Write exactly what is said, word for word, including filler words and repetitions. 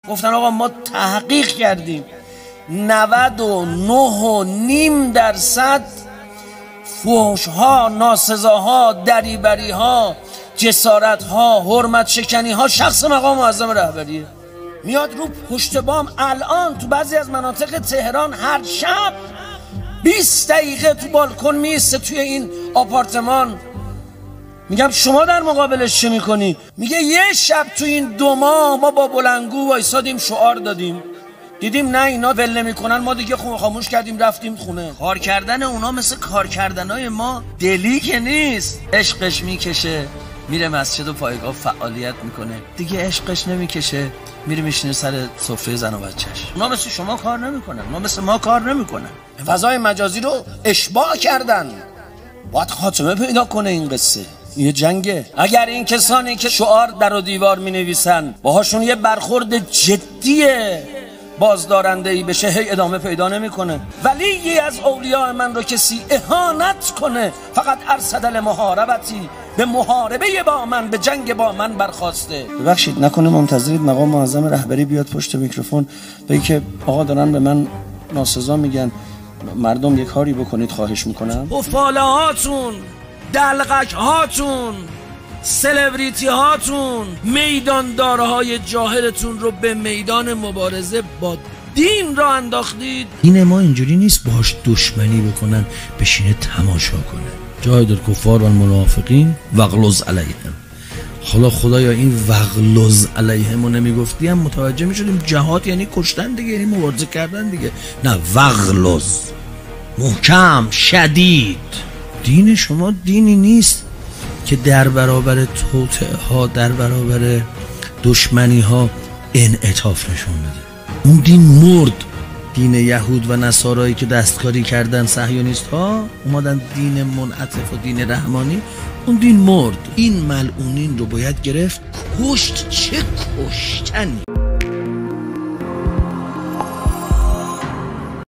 گفتن آقا ما تحقیق کردیم نود و نه و نیم درصد فحش ها، ناسزاها، دریبری ها، جسارت ها، حرمت شکنی ها شخص مقام معظم رهبریه. میاد رو پشت بام الان تو بعضی از مناطق تهران هر شب بیست دقیقه تو بالکن میسته توی این آپارتمان. میگم شما در مقابلش چه میکنی؟ میگه یه شب تو این دو ماه ما با بلندگو وایسادیم شعار دادیم، دیدیم نه اینا ول نمیکنن، ما دیگه خاموش کردیم رفتیم خونه. کار کردن اونا مثل کار کردنای ما دلی که نیست. عشقش میکشه میره مسجد و پایگاه فعالیت میکنه، دیگه عشقش نمیکشه میره میشینه سر سفره زن و بچهش. اونا مثل شما کار نمیکنن، اونا مثل ما کار نمیکنن. فضای مجازی رو اشباع کردن. باید خاتمه پیدا کنه این قصه. یه جنگه. اگر این کسانی که شعار در و دیوار می نویسن باهاشون یه برخورد جدیه بازدارنده ای بشه، هی ادامه پیدا نمیکنه. ولی از اولیاء من رو کسی اهانت کنه فقط ارصد المحاربتی، به محاربه با من، به جنگ با من برخواسته. ببخشید نکنه منتظرید مقام معظم رهبری بیاد پشت میکروفون بگه که آقا دارن به من ناسزا میگن، مردم یک کاری بکنید خواهش میکنم. افاله هاتون، دلغک هاتون، سلبریتی هاتون، میداندارهای جاهلتون رو به میدان مبارزه با دین را انداختید. دین ما اینجوری نیست باش دشمنی بکنن بشینه تماشا کنه. جاهد الکفار و المنافقین واغلظ علیهم. حالا خدایا این واغلظ علیهم رو نمیگفتی هم متوجه میشدیم جهاد یعنی کشتن دیگه، یعنی مبارزه کردن دیگه. نه، واغلظ، محکم، شدید. دین شما دینی نیست که در برابر توطئه ها، در برابر دشمنی ها انعطاف نشون بده. اون دین مرد. دین یهود و نصارایی که دستکاری کردن صهیونیست ها اومدن دین منعطف و دین رحمانی، اون دین مرد. این ملعونین رو باید گرفت کشت. چه کشتنی!